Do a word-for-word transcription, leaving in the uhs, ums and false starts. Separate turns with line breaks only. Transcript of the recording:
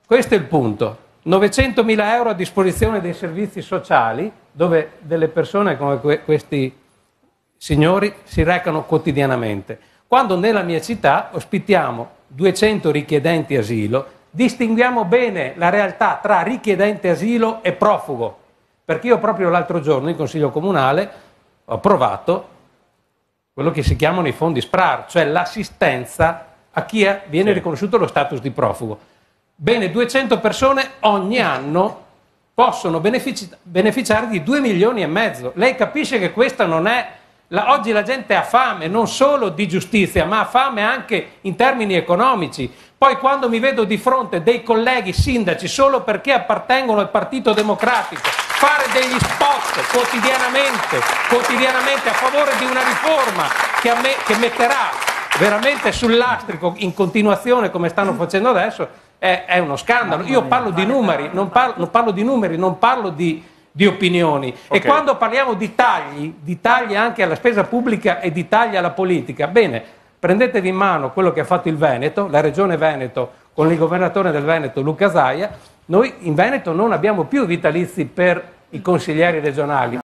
Questo è il punto. novecentomila euro a disposizione dei servizi sociali, dove delle persone come que questi signori si recano quotidianamente. Quando nella mia città ospitiamo duecento richiedenti asilo, distinguiamo bene la realtà tra richiedente asilo e profugo. Perché io proprio l'altro giorno in Consiglio Comunale ho approvato quello che si chiamano i fondi SPRAR, cioè l'assistenza a chi è, viene sì. riconosciuto lo status di profugo. Bene, duecento persone ogni anno possono benefici beneficiare di due milioni e mezzo. Lei capisce che questa non è... La, oggi la gente ha fame non solo di giustizia, ma ha fame anche in termini economici. Poi quando mi vedo di fronte dei colleghi sindaci solo perché appartengono al Partito Democratico fare degli spot quotidianamente, quotidianamente a favore di una riforma che, a me, che metterà veramente sul lastrico in continuazione come stanno facendo adesso, è, è uno scandalo. Io parlo di numeri, non parlo, non parlo di numeri, non parlo di... di opinioni. Okay. E quando parliamo di tagli, di tagli anche alla spesa pubblica e di tagli alla politica, bene, prendetevi in mano quello che ha fatto il Veneto, la Regione Veneto, con il governatore del Veneto Luca Zaia. Noi in Veneto non abbiamo più vitalizi per i consiglieri regionali.